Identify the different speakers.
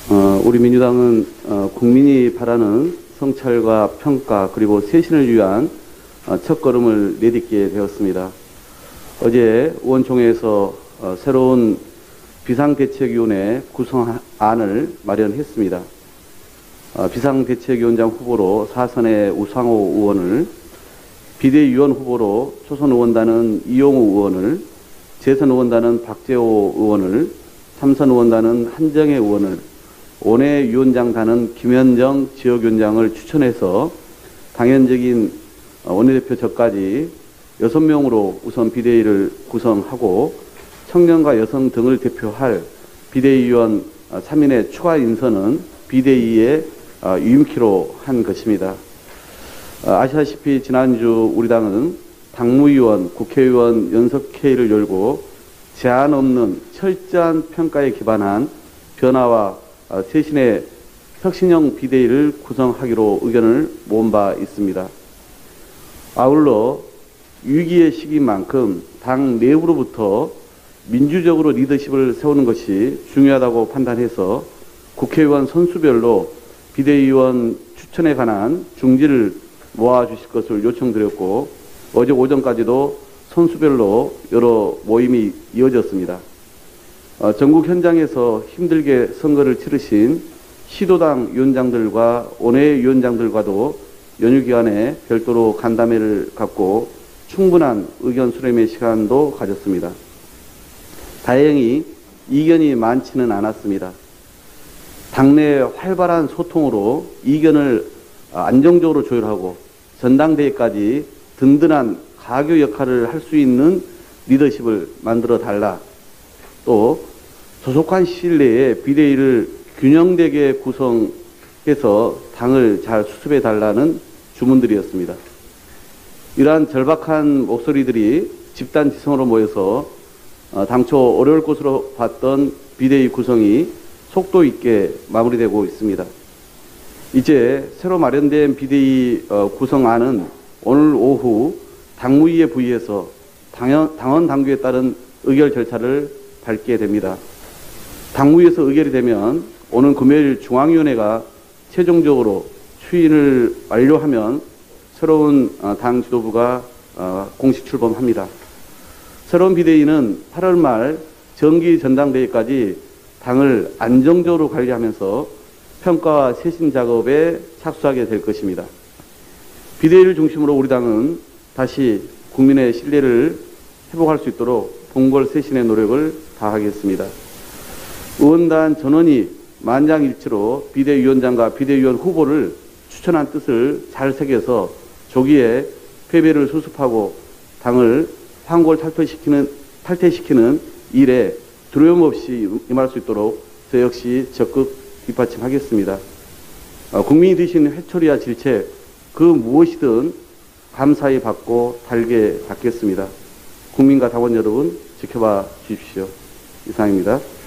Speaker 1: 우리 민주당은 국민이 바라는 성찰과 평가 그리고 쇄신을 위한 첫걸음을 내딛게 되었습니다. 어제 의원총회에서 새로운 비상대책위원회 구성안을 마련했습니다. 비상대책위원장 후보로 사선의 우상호 의원을, 비대위원 후보로 초선의원단은 이용우 의원을, 재선의원단은 박재호 의원을, 삼선의원단은 한정혜 의원을, 원외위원장단은 김현정 지역위원장을 추천해서 당연적인 원내대표 저까지 6명으로 우선 비대위를 구성하고 청년과 여성 등을 대표할 비대위원 3인의 추가 인선은 비대위에 유임키로 한 것입니다. 아시다시피 지난주 우리 당은 당무위원, 국회의원 연석회의를 열고 제한 없는 철저한 평가에 기반한 변화와 쇄신의 혁신형 비대위를 구성하기로 의견을 모은 바 있습니다. 아울러 위기의 시기인 만큼 당 내부로부터 민주적으로 리더십을 세우는 것이 중요하다고 판단해서 국회의원 선수별로 비대위원 추천에 관한 중지를 모아주실 것을 요청드렸고, 어제 오전까지도 선수별로 여러 모임이 이어졌습니다. 전국 현장에서 힘들게 선거를 치르신 시도당 위원장들과 원외위원장들과도 연휴 기간에 별도로 간담회를 갖고 충분한 의견 수렴의 시간도 가졌습니다. 다행히 이견이 많지는 않았습니다. 당내 활발한 소통으로 이견을 안정적으로 조율하고 전당대회까지 든든한 가교 역할을 할 수 있는 리더십을 만들어 달라, 또 조속한 시일 내에 비대위를 균형되게 구성해서 당을 잘 수습해 달라는 주문들이었습니다. 이러한 절박한 목소리들이 집단지성으로 모여서 당초 어려울 것으로 봤던 비대위 구성이 속도 있게 마무리되고 있습니다. 이제 새로 마련된 비대위 구성안은 오늘 오후 당무위에 부의해서 당원 당규에 따른 의결 절차를 밟게 됩니다. 당무위에서 의결이 되면 오는 금요일 중앙위원회가 최종적으로 추인을 완료하면 새로운 당 지도부가 공식 출범합니다. 새로운 비대위는 8월 말 정기 전당대회까지 당을 안정적으로 관리하면서 평가와 쇄신 작업에 착수하게 될 것입니다. 비대위를 중심으로 우리 당은 다시 국민의 신뢰를 회복할 수 있도록 봉골쇄신의 노력을 다하겠습니다. 의원단 전원이 만장일치로 비대위원장과 비대위원 후보를 추천한 뜻을 잘 새겨서 조기에 패배를 수습하고 당을 탈퇴시키는 일에 두려움 없이 임할 수 있도록 저 역시 적극 뒷받침하겠습니다. 국민이 드신 회초리와 질책 그 무엇이든 감사히 받고 달게 받겠습니다. 국민과 당원 여러분 지켜봐 주십시오. 이상입니다.